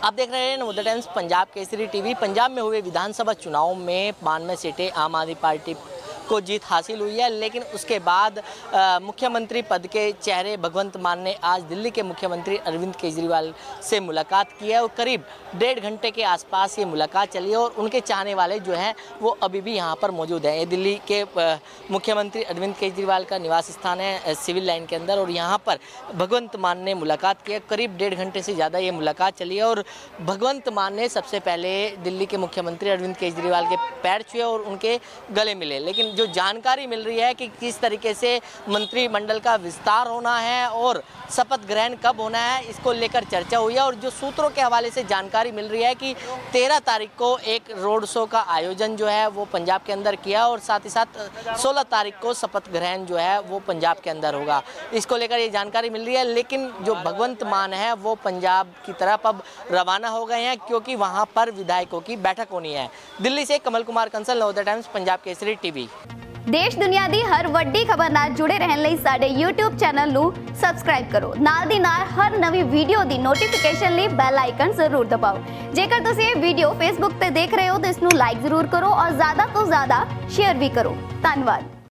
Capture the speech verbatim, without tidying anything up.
आप देख रहे हैं नवोदय टाइम्स पंजाब केसरी टीवी। पंजाब में हुए विधानसभा चुनाव में बानवे सीटें आम आदमी पार्टी को जीत हासिल हुई है, लेकिन उसके बाद आ, मुख्यमंत्री पद के चेहरे भगवंत मान ने आज दिल्ली के मुख्यमंत्री अरविंद केजरीवाल से मुलाकात की है और करीब डेढ़ घंटे के आसपास ये मुलाकात चली है और उनके चाहने वाले जो हैं वो अभी भी यहाँ पर मौजूद हैं। ये दिल्ली के आ, मुख्यमंत्री अरविंद केजरीवाल का निवास स्थान है सिविल लाइन के अंदर और यहाँ पर भगवंत मान ने मुलाकात की है। करीब डेढ़ घंटे से ज़्यादा ये मुलाकात चली है और भगवंत मान ने सबसे पहले दिल्ली के मुख्यमंत्री अरविंद केजरीवाल के पैर छुए और उनके गले मिले। लेकिन जो जानकारी मिल रही है कि किस तरीके से मंत्रिमंडल का विस्तार होना है और शपथ ग्रहण कब होना है, इसको लेकर चर्चा हुई है। और जो सूत्रों के हवाले से जानकारी मिल रही है कि तेरह तारीख को एक रोड शो का आयोजन जो है वो पंजाब के अंदर किया और साथ ही साथ सोलह तारीख को शपथ ग्रहण जो है वो पंजाब के अंदर होगा। इसको लेकर ये जानकारी मिल रही है। लेकिन जो भगवंत मान है वो पंजाब की तरफ अब रवाना हो गए हैं क्योंकि वहाँ पर विधायकों की बैठक होनी है। दिल्ली से कमल कुमार कंसल, नवोदय टाइम्स पंजाब केसरी टीवी। देश दुनिया ਦੀ हर ਵੱਡੀ खबर ਨਾਲ जुड़े रहने ਲਈ ਸਾਡੇ YouTube ਚੈਨਲ ਨੂੰ ਸਬਸਕ੍ਰਾਈਬ ਕਰੋ। ਨਾਲ ਦੀ ਨਾਲ ਹਰ ਨਵੀਂ ਵੀਡੀਓ ਦੀ ਨੋਟੀਫਿਕੇਸ਼ਨ ਲਈ ਬੈਲ ਆਈਕਨ ਜ਼ਰੂਰ ਦਬਾਓ। ਜੇਕਰ ਤੁਸੀਂ ਇਹ ਵੀਡੀਓ Facebook ਤੇ ਦੇਖ ਰਹੇ ਹੋ ਤਾਂ ਇਸ ਨੂੰ ਲਾਈਕ ਜ਼ਰੂਰ ਕਰੋ और ज़्यादा ਤੋਂ ज़्यादा शेयर भी करो। धन्यवाद।